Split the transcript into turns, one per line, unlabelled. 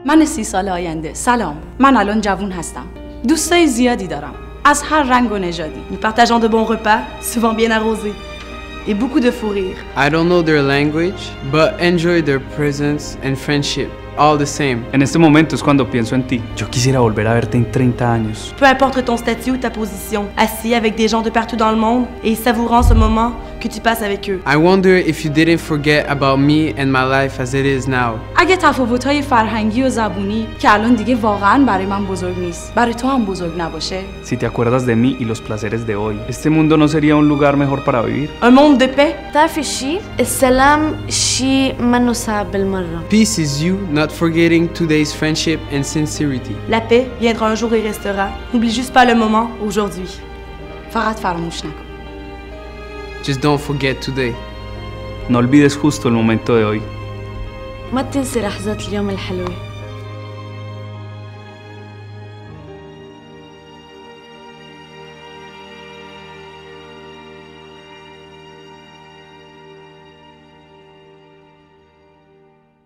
من 30 سال آینده. سلام. من الان جوون هستم. دوستای زیادی دارم. از هر رنگ و نژادی. Nous partageons de bons repas, souvent bien arrosés. Et beaucoup de fou rire.
I don't know their language, but enjoy their presence and friendship. All the same.
En este momento es cuando pienso en ti. Yo quisiera volver a verte en 30 años.
Peu importe ton statut ou ta position, assis avec des gens de partout dans le monde et savourant ce moment que tu passes avec eux.
I wonder if you didn't forget about me and my life as it is now.
اگه تفاوت‌های فرهنگی و زبونی که الان دیگه واقعاً برای من بزرگ نیست، برای تو هم بزرگ نباشه.
Si te acuerdas de mí y los placeres de hoy, este mundo no sería un lugar mejor para vivir.
Un monde de paix.
تعرفي شيء؟ السلام شيء منه صعب بالمرة.
Peace is you not forgetting today's friendship and sincerity.
La paix viendra un jour et restera. N'oublie juste pas le moment aujourd'hui.
فقط فراموش نکن.
Just don't forget today.
No olvides justo el momento de hoy.
ما تنسي لحظات اليوم الحلوة.